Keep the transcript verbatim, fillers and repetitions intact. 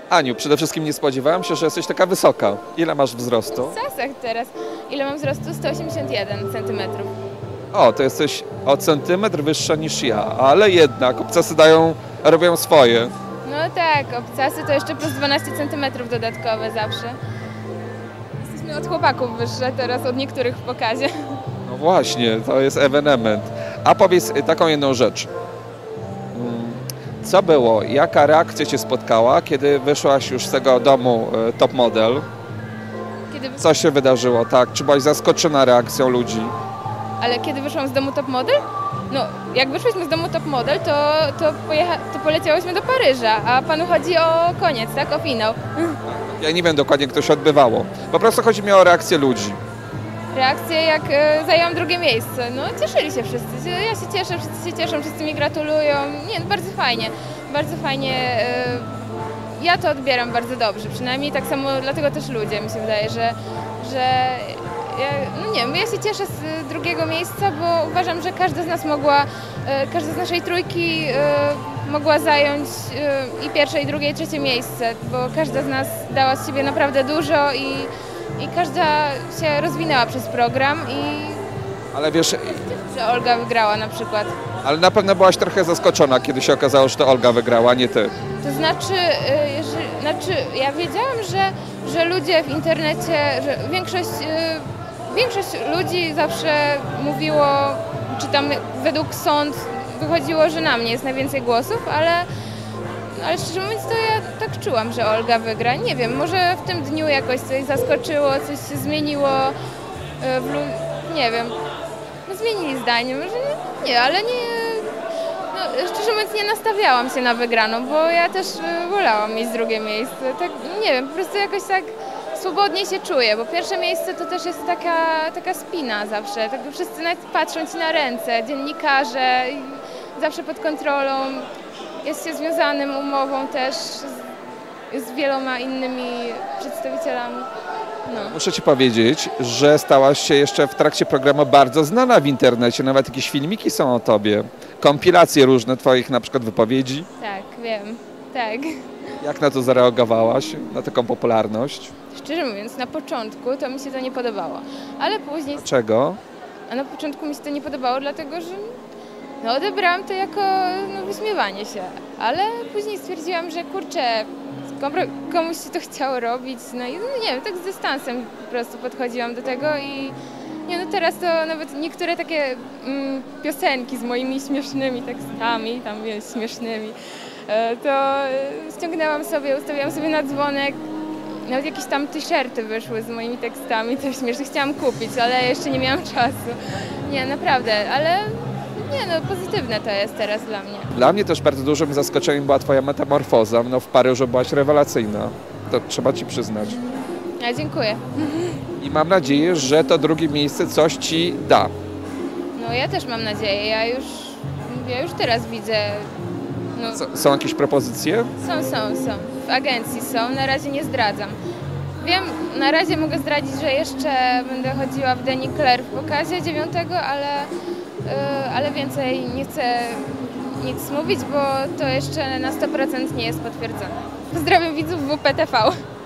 Aniu, przede wszystkim nie spodziewałem się, że jesteś taka wysoka. Ile masz wzrostu? W sasach teraz. Ile mam wzrostu? sto osiemdziesiąt jeden centymetrów. O, to jesteś o centymetr wyższa niż ja, ale jednak obcasy dają, robią swoje. No tak, obcasy to jeszcze plus dwanaście centymetrów dodatkowe zawsze. Jesteśmy od chłopaków wyższe teraz, od niektórych w pokazie. No właśnie, to jest ewenement. A powiedz taką jedną rzecz. Mm, Co było? Jaka reakcja cię spotkała, kiedy wyszłaś już z tego domu e, top model? Kiedy, Co się wydarzyło? Tak, czy byłaś zaskoczona reakcją ludzi? ale kiedy wyszłam z domu top model? No, jak wyszłyśmy z domu top model, to, to, pojecha, to poleciałyśmy do Paryża, a panu chodzi o koniec, tak? O finał. Ja nie wiem dokładnie, jak to się odbywało. Po prostu chodzi mi o reakcję ludzi. Reakcje, jak e, zajęłam drugie miejsce. No, cieszyli się wszyscy. Ja się cieszę, wszyscy się cieszą, wszyscy mi gratulują. Nie, no, bardzo fajnie. Bardzo fajnie. E, ja to odbieram bardzo dobrze. Przynajmniej tak samo dlatego też ludzie, mi się wydaje, że, że ja, no nie wiem, ja się cieszę z drugiego miejsca, bo uważam, że każda z nas mogła, e, każda z naszej trójki e, mogła zająć e, i pierwsze, i drugie, i trzecie miejsce, bo każda z nas dała z siebie naprawdę dużo i I każda się rozwinęła przez program i Ale wiesz, że Olga wygrała na przykład. ale na pewno byłaś trochę zaskoczona, kiedy się okazało, że to Olga wygrała, a nie ty. To znaczy, y, jeżeli, znaczy ja wiedziałam, że, że ludzie w internecie, że większość, y, większość ludzi zawsze mówiło, czy tam według sąd wychodziło, że na mnie jest najwięcej głosów, ale Ale szczerze mówiąc, to ja tak czułam, że Olga wygra. Nie wiem, może w tym dniu jakoś coś zaskoczyło, coś się zmieniło. w lu- Nie wiem, no zmienili zdanie, może nie, nie ale nie... No, szczerze mówiąc, nie nastawiałam się na wygraną, bo ja też y, wolałam mieć drugie miejsce. Tak, nie wiem, po prostu jakoś tak swobodnie się czuję, bo pierwsze miejsce to też jest taka, taka spina zawsze. Tak wszyscy nawet patrzą ci na ręce, dziennikarze, i zawsze pod kontrolą. Jest się związanym umową też z, z wieloma innymi przedstawicielami. No. Muszę ci powiedzieć, że stałaś się jeszcze w trakcie programu bardzo znana w internecie. Nawet jakieś filmiki są o tobie. Kompilacje różne twoich na przykład wypowiedzi. Tak, wiem, tak. Jak na to zareagowałaś, na taką popularność? Szczerze mówiąc, na początku to mi się to nie podobało, ale później... Czego? A na początku mi się to nie podobało, dlatego że no, odebrałam to jako no, wyśmiewanie się, ale później stwierdziłam, że kurczę, komuś się to chciało robić, no i no, nie wiem, tak z dystansem po prostu podchodziłam do tego i nie, no teraz to nawet niektóre takie mm, piosenki z moimi śmiesznymi tekstami, tam jest śmiesznymi, e, to e, ściągnęłam sobie, ustawiłam sobie na dzwonek, nawet jakieś tam t-shirty wyszły z moimi tekstami, też śmieszne, chciałam kupić, ale jeszcze nie miałam czasu. Nie, naprawdę, ale nie, no pozytywne to jest teraz dla mnie. Dla mnie też bardzo dużym zaskoczeniem była twoja metamorfoza. No w Paryżu byłaś rewelacyjna. To trzeba ci przyznać. Ja dziękuję. I mam nadzieję, że to drugie miejsce coś ci da. No ja też mam nadzieję, ja już, ja już teraz widzę. No, S- Są jakieś propozycje? są, są, są. W agencji są, na razie nie zdradzam. Wiem, na razie mogę zdradzić, że jeszcze będę chodziła w Denis Claire w pokazie dziewiątego, ale, yy, ale więcej nie chcę nic mówić, bo to jeszcze na sto procent nie jest potwierdzone. Pozdrawiam widzów W P T V.